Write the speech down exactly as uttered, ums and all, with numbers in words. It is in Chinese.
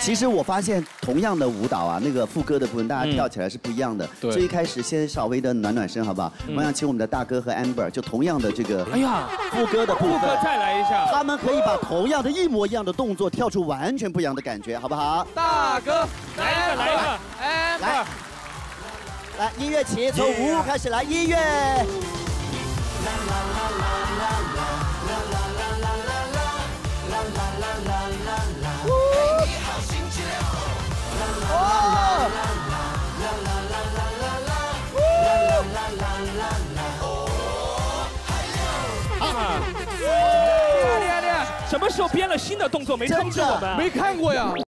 其实我发现同样的舞蹈啊，那个副歌的部分，大家跳起来是不一样的。所以一开始先稍微的暖暖身，好不好？我想请我们的大哥和 Amber， 就同样的这个，哎呀，副歌的部分， 副歌再来一下。 他们可以把同样的一模一样的动作跳出完全不一样的感觉，好不好？ 大哥，来一个，来一个，哎， 来，来，音乐起，从五开始来，音乐。 什么时候编了新的动作没通知我们？ 没看过呀。